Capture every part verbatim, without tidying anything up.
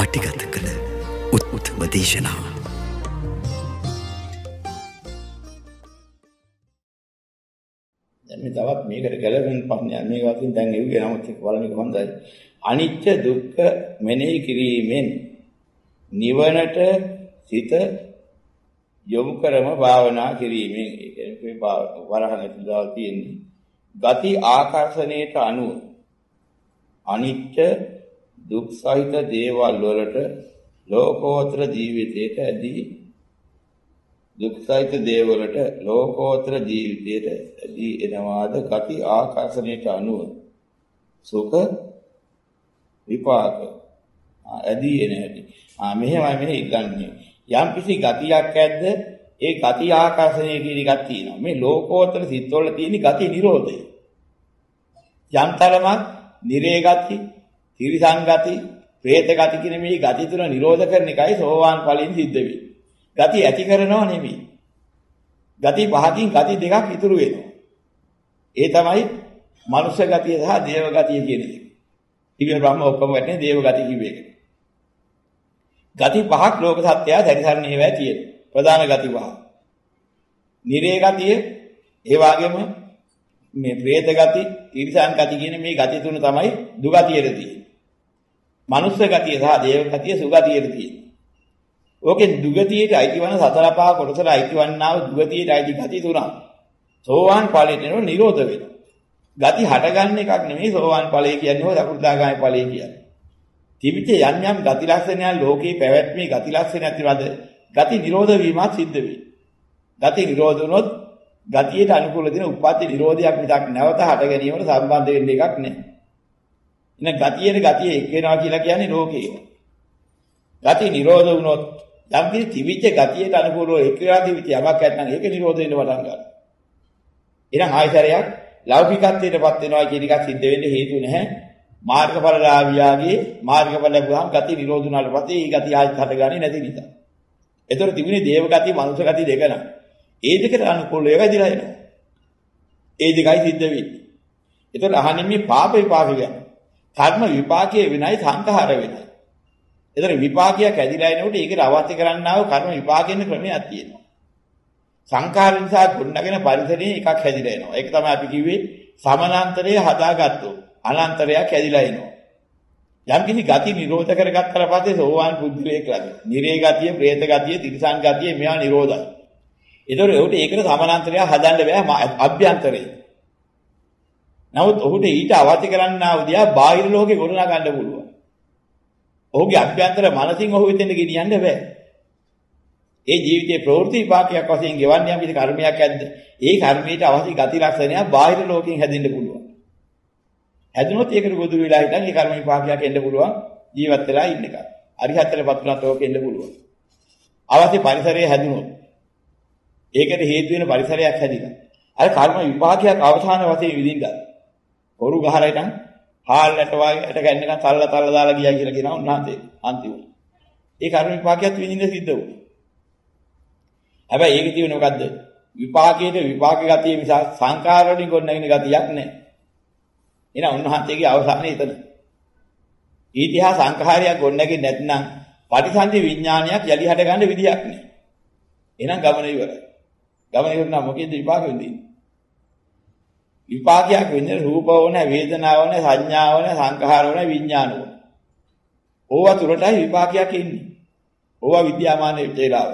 පටිගත කළ උත්තම දේශනාව. මේ තවත් මේකට ගැලපෙන පන්නේ මේ වශයෙන් දැන් එව්වේ නමුත් ඒක බලන්නේ කොහොමදයි? අනිත්‍ය දුක්ඛ මෙනෙහි කිරීමෙන් නිවනට සිත යොමු කරම භාවනා කිරීමෙන් ඒ කියන්නේ වරහණට දාලා තියෙන්නේ. ගති ආකර්ෂණයට අනුව අනිත්‍ය දුක් සහිත දේවල් වලට ලෝකෝත්තර ජීවිතයට ඇදී දුක් සහිත දේවලට ලෝකෝත්තර ජීවිතයට ඇදී එනවාද ගති ආකර්ෂණයට අනුව සුඛ විපාක ඇදී එන හැටි. ආ මෙහෙමයි මෙහෙ ඉගන්නේ. යම් කිසි ගතියක් ඇද්ද ඒ ගති ආකර්ෂණය කියන එකක් තියෙනවා. මේ ලෝකෝත්තර සිත්වල තියෙන ගති නිරෝධය. යම් තරමක් නිරේ ගති, තිරිසං ගති, പ്രേත ගති කියන මේ ගති තුන නිරෝධ කරන එකයි සෝවාන් ඵලයෙන් සිද්ධ වෙන්නේ. ගති ඇති කරනව නෙමෙයි. ගති පහකින් ගති දෙකක් ඉතුරු වෙනවා. ඒ තමයි මනුෂ්‍ය ගතිය සහ දේව ගතිය කියන එක. ඉතින් බ්‍රහ්ම ඔක්කොම වැටෙන දේව ගති කිව්ව එක. ගති පහක් ලෝක සත්‍යය දැරිසරණේ වේ තියෙන. ප්‍රධාන ගති පහ. නිරේ ගතිය, ඒ වගේම මේ പ്രേත ගති, තිරිසන් ගති කියන මේ ගති තුන තමයි දුගතියට තියෙන්නේ. මනුෂ්‍ය ගතිය සහ දේව ගතිය සුගතියට තියෙන්නේ. ඕකෙන් දුගතියට අයිති වන සතර පහ කොටසට අයිති වන්නා වූ දුගතියට අයිති ගති තුනක්. සෝවාන් ඵලයට එනො නිරෝධ වෙනවා. ගති හටගන්න එකක් නෙමෙයි සෝවාන් ඵලය කියන්නේ හො සකෘදාගාමී ඵලය කියන්නේ. තිබිච්ච යම් යම් ගති ලක්ෂණයන් ලෝකේ පැවැත්මේ ගති ලක්ෂණ ඇතිවද ගති නිරෝධ වීමත් සිද්ධ වෙයි. ගති නිරෝධ වුණොත් ගතියට අනුකූල දෙන උප්පත්ති නිරෝධයක් විතක් නැවත හට ගැනීමට සම්බන්ධ වෙන්න එකක් නැහැ. එන ගතියේ ගතිය එක් වෙනවා කියලා කියන්නේ ලෝකේ. ගති නිරෝධ වුණොත් යම් කිසි තිබිච්ච ගතියට අනුකූලව එක් වෙලා තිබිච්ච යමක් නැත්නම් ඒක නිරෝධ වෙන්න පටන් ගන්නවා. එහෙනම් ආයතරයක් ලෞකිකත්වයටපත් වෙනවා කියන එකක් සිද්ධ වෙන්න හේතු නැහැ. මාර්ගඵලලාභියාගේ මාර්ගඵල ලැබුවාම ගති නිරෝධ වුණාට පස්සේ ඒ ගති ආයෙත් හටගන්නේ නැති නිසා. ඒතර තිබුණේ දේව ගති, මනුෂ්‍ය ගති දෙක නම්. ඒ දෙකට අනුකූලව වැඩිලා එනවා. ඒ දෙකයි සිද්ධ වෙන්නේ. ඒතර අහන්නේ මේ පාප විපාක ගැන. කර්ම විපාකයේ විනයි සංඛාර වෙනයි. ඒතර විපාකයක් ඇදිලා එනකොට ඒකට අවශ්‍ය කරන්නා වූ කර්ම විපාකින ක්‍රමයක් තියෙනවා. සංඛාර නිසා ගොඩනගෙන පරිසරයේ එකක් හැදිලා එනවා. ඒක තමයි අපි කිව්වේ සමානාන්තරය හදාගත්තොත් අනන්තරයක් හැදිලා එනවා. යම් කිසි ගති නිරෝධ කරගත්තාට පස්සේ සෝවාන් පුද්ගලයෙක් ලැබෙනවා. නිරේ ගතිය, പ്രേත ගතිය, තිරිසන් ගතිය මෙයා නිරෝධයි. ඒතර ඒකට ඒකට සමානාන්තරය හදන්න බෑ අභ්‍යන්තරේ. නමුත් ඔහුට ඊට අවශ්‍ය කරන්නා වූ දියා බාහිර ලෝකේ ගොඩනගා ගන්න පුළුවන්. ඔහුගේ අභ්‍යන්තර මනසින් ඔහු වෙතෙන්ද ගෙනියන්න බෑ. ඒ ජීවිතේ ප්‍රවෘත්ති විපාකයක් වශයෙන් ගෙවන්නේ යම් කිසි කර්මයක් ඇද්ද? ඒ කර්මයට අවශ්‍ය ගති ලක්ෂණයක් බාහිර ලෝකයෙන් හැදෙන්න පුළුවන්. හැදුනොත් ඒකට ගොදුරු වෙලා හිටන් ඒ කර්ම විපාකයක් එන්න පුළුවන් ජීවත් වෙලා ඉන්න එක. අරිහත්තරපත් වුණත් ඕක එන්න පුළුවන්. අවශ්‍ය පරිසරය හැදුනොත් ඒකට හේතු වෙන පරිසරයක් හැදිලා. අර කර්ම විපාකයක් අවසාන වශයෙන් විඳින්න. හොරු ගහලා ඉතින් හාල්ලට වාගේට ගන්නකන් තල්ලා තල්ලා දාලා ගියා කියලා කියනවා උන්වහන්සේ අන්තිමට. ඒ කර්ම විපාකයක් විඳින්න සිද්ධ වුණා. හැබැයි ඒක තියෙන්නේ මොකද්ද? විපාකයේ විපාක ගතිය නිසා සංකාර වලින් ගොඩනගෙන ගතියක් නැහැ. එහෙනම් උන්වහන්සේගේ අවසානයේ එතන. ඊතිහාස සංඛාරයක් ගොඩනගෙන්නේ නැත්නම් පටිසන්ධි විඥානයක් යලි හට ගන්න විදියක් නැහැ. එහෙනම් ගමන ඉවරයි. ගමන ඉවර නම් මොකෙන්ද විපාක වෙන්නේ? විපාකයක් වෙන්නේ රූප වුණ, වේදනාව වුණ, සංඥාව වුණ, සංඛාර වුණ, විඥාන වුණ. ඕවා තුරටයි විපාකයක් ඉන්නේ. ඕවා විද්‍යාමාන වේලාව.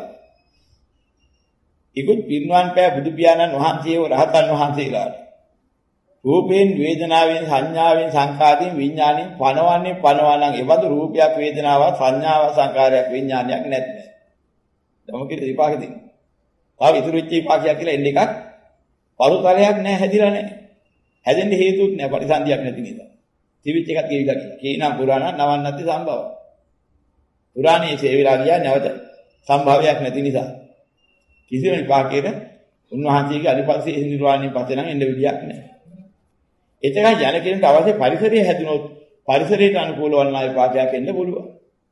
ඉක්ුත් පින්වන් පෑ බුදු පියාණන් වහන්සේව රහතන් වහන්සේලාට රූපයෙන්, වේදනාවෙන්, සංඥාවෙන්, සංඛාරයෙන්, විඥාණයෙන් පනවන්නේ පනවනම් එබඳු රූපයක්, වේදනාවක්, සංඥාවක්, සංඛාරයක්, විඥානයක් නැත්නම්. තමකේ විපාක දෙන්නේ. තව ඉතුරු වෙච්ච විපාකයක් කියලා එන්න එකක් පරුතරයක් නැහැ, හැදිලා නැහැ. හැදෙන්න හේතුත් නැහැ, පරිසන්දියක් නැති නිසා. තිවිච් එකක් ගෙවිලා ගියා. කේනම් පුරාණ නවන්නත්ති සම්භව. පුරාණයේ සේවිලා ගියා නැවත සම්භාවයක් නැති නිසා. කිසිම විපාකයක උන්වහන්සේගේ අනිපස්සේ නිර්වාණයෙන් පස්සේ නම් එන්න විදියක් නැහැ. එතන යන කෙනෙකුට අවශ්‍ය පරිසරය හැදුනොත් පරිසරයට අනුකූල වන්නා විපාකයක් එන්න පුළුවන්.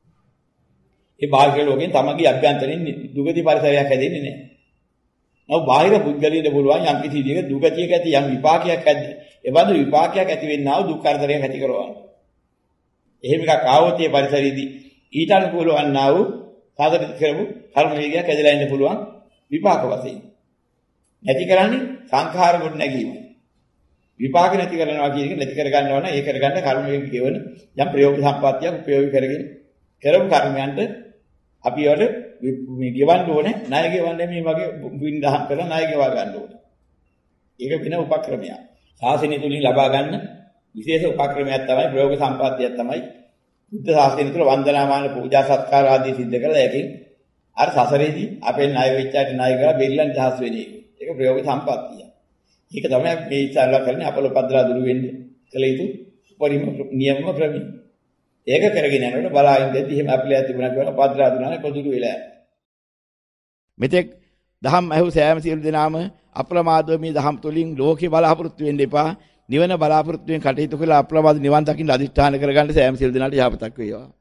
ඒ බාහිර ලෝකෙන් තමගේ අභ්‍යන්තරයෙන් දුගති පරිසරයක් හැදෙන්නේ නැහැ. නමුත් බාහිර පුද්ගලයෙකුට පුළුවන් යම් කිසි විදිහක දුගතියක ඇති යම් විපාකයක් ඇද්ද? ඒ බඳු විපාකයක් ඇති වෙන්නා වූ දුක් කරදරයක් ඇති කරවන්න. එහෙම එකක් ආවොත් ඒ පරිසරයේදී ඊට අනුකූල වන්නා වූ සාධන කරපු කර්ම වේගයක් ඇදලා ඉන්න පුළුවන් විපාක වශයෙන්. නැති කරන්නේ සංඛාර කොට නැගීම. විපාක නැති කරනවා කියන එක නැති කර ගන්නවා නම් ඒ කර ගන්න කර්ම වේග ගෙවන යම් ප්‍රයෝග සම්පත්තියක් ප්‍රයෝග කරගෙන කරපු කර්මයන්ට අපි වල මේ ගෙවන්න ඕනේ ණය ගෙවන්නේ මේ වගේ වින් දහම් කරලා ණය ගෙවා ගන්න ඕනේ. ඒක වෙන උපක්‍රමයක්. ශාසනය තුලින් ලබා ගන්න විශේෂ උපක්‍රමයක් තමයි ප්‍රයෝග සම්පත්තියක් තමයි බුද්ධ ශාසනය තුල වන්දනාමාන පූජා සත්කාර ආදී සිද්ධ කරලා ඒකෙන් අර සසරේදී අපේ ණය වෙච්චාට ණය කරලා බෙල්ලන් දහස් වෙන එක. ඒක ප්‍රයෝග සම්පත්තිය. ඒක තමයි මේ ඉස්සල්ලා කරන්නේ අපල උපද්දලා දුරු වෙන්නේ කළ යුතු උපරිම නියම ක්‍රමය. ඒක කරගෙන යනකොට බලාගෙන දෙද්දි එහෙම අපිලා තිබුණා කියලා උපද්දලා දුන්නානේ පොදුරු වෙලා. මෙතෙක් දහම් ඇහු සෑම සියලු දෙනාම අප්‍රමාදව මේ දහම් තුලින් ලෝකේ බලාපොරොත්තු වෙන්න එපා. නිවන බලාපොරොත්තු වෙන කටයුතු කළා අප්‍රමාද නිවන් දකින්න අදිෂ්ඨාන කරගන්න සෑම සියලු දෙනාට යහපතක් වේවා.